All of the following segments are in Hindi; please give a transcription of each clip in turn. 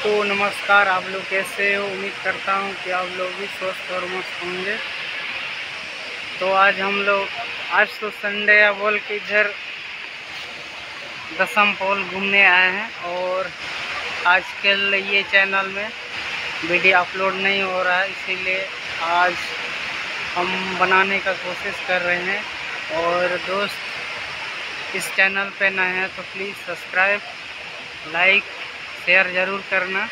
तो नमस्कार, आप लोग कैसे हो। उम्मीद करता हूँ कि आप लोग भी स्वस्थ और मस्त होंगे। तो आज तो संडे है बोल के इधर दसम पोल घूमने आए हैं। और आजकल ये चैनल में वीडियो अपलोड नहीं हो रहा है, इसीलिए आज हम बनाने का कोशिश कर रहे हैं। और दोस्त इस चैनल पे नए हैं तो प्लीज़ सब्सक्राइब, लाइक, शेयर ज़रूर करना।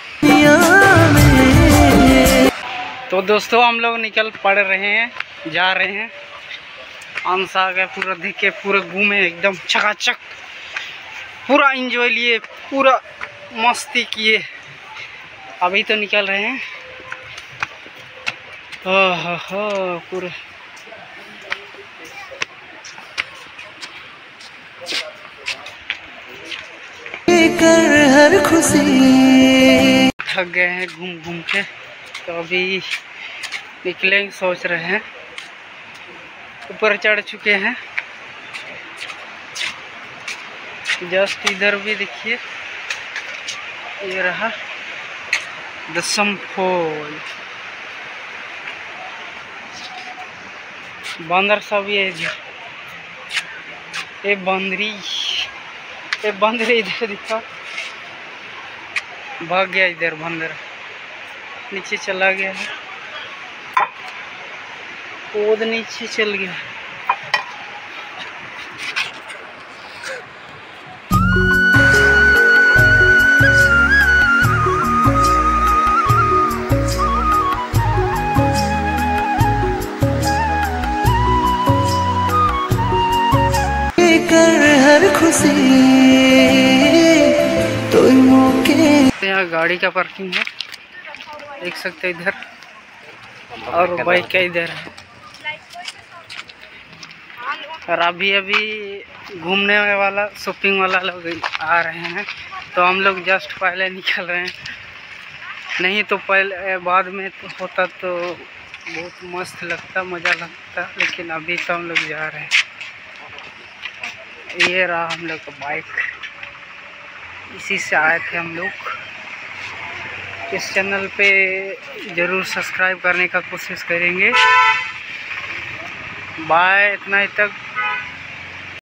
तो दोस्तों हम लोग निकल पड़ रहे हैं, जा रहे हैं। आंसा गए पूरा देखे, पूरे घूमे एकदम चकाचक, पूरा एंजॉय लिए, पूरा मस्ती किए। अभी तो निकल रहे हैं। ओहो पूरा कर हर खुशी थक गए हैं घूम घूम के, तो अभी निकलेंगे सोच रहे हैं। ऊपर चढ़ चुके हैं, जस्ट इधर भी देखिए, ये रहा दसम फॉल। बंदर सब ये बंदरी इधर दिखा, भाग गया इधर बंदर, नीचे चला गया है, कूद नीचे चल गया। कर हर खुशी तो मौके। यहाँ गाड़ी का पार्किंग है, देख सकते इधर, और बाइक का इधर है। और अभी घूमने वाला शॉपिंग वाला लोग आ रहे हैं, तो हम लोग जस्ट पहले निकल रहे हैं। नहीं तो पहले बाद में तो होता तो बहुत मस्त लगता, मज़ा लगता, लेकिन अभी तो हम लोग जा रहे हैं। ये रहा हम लोग का बाइक, इसी से आए थे हम लोग। इस चैनल पे ज़रूर सब्सक्राइब करने का कोशिश करेंगे। बाय, इतना ही तक।